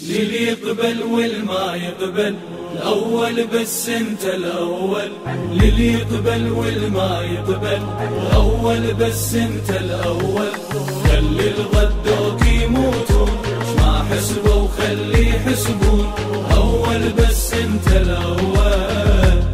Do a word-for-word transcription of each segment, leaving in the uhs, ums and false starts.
للي يقبل والما يقبل الأول بس انت الأول. للي يقبل والما يقبل الأول بس انت الأول. خلي الغدوك يموتون ما حسبوا خلي يحسبون أول بس انت الأول.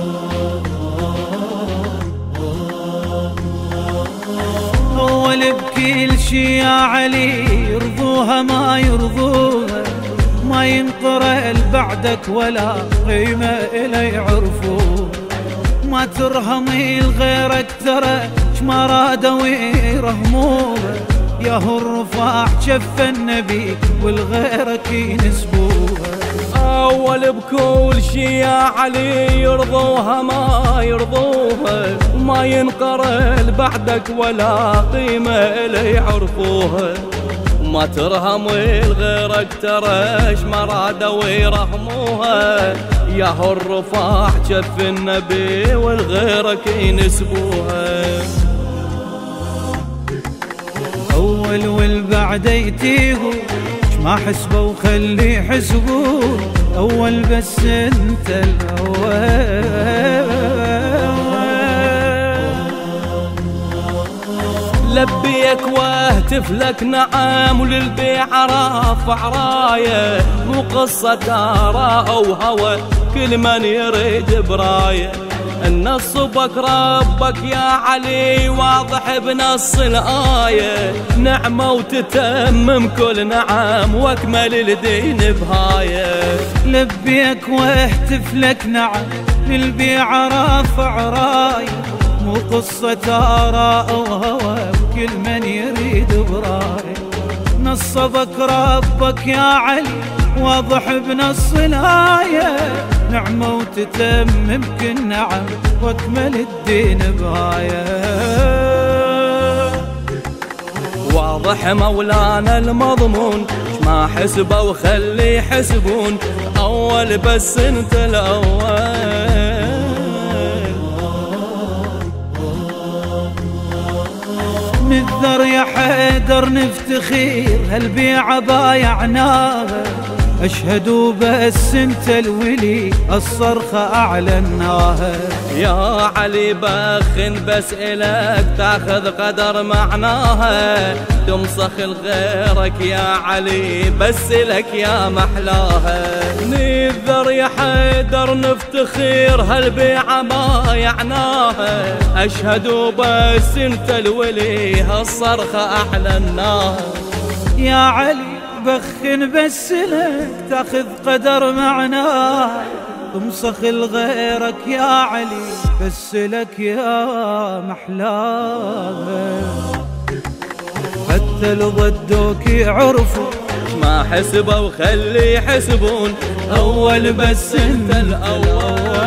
أول بكل شي يا علي يرضوها ما يرضوها، ما ينقرأ بعدك ولا قيمة إلي يعرفوه. ما ترهمي لغيرك ترى ما رادوا يرهموها، ياهو الرفاع شف النبي والغيرك ينسبوها. أول بكل شي يا علي يرضوها ما يرضوها، وما ينقرل بعدك ولا قيمة إلي يعرفوها. ما ترهم لغيرك ترى ما رادوا يرحموها، ياهو الرفاع شف النبي والغيرك ينسبوها. أول والبعد يتيهوا ما حسبوا خلي يحسبون أول بس انت الأول. لبيك واهتف لك نعم وللبيع رافع رايه، مو قصة آراء أو هوى كل من يريد برايه. نصبك ربك يا علي واضح بنص الآية، نعمة وتتمم كل نعم واكمل الدين بهاية. لبيك واهتف لك نعم للبيع رافع رايه، مو قصة آراء وهوى كل من يريد برايه. نصبك ربك يا علي واضح بنص الآية، نعمة وتتمم كل نعم واكمل الدين بهاية. واضح مولانا المضمون ما حسبوا خلي يحسبون أول بس انت الأول. نذر يا حيدر نفتخير هالبيعة بايعناها، أشهدوا بس انت الولي الصرخة أعلناها. يا علي بخن بس إلك تاخذ قدر معناها، تمسخ لغيرك يا علي بس لك يا محلاها. نذر يا حيدر نفتخر هالبيعة ما يعناها، أشهدوا بس انت الولي هالصرخة أعلناها. يا علي بخن بس لك تاخذ قدر معناه، تمسخ لغيرك يا علي بس لك يا محلاه. حتى لو ضدوك يعرفوا ما حسبوا خلي يحسبون أول بس انت الأول.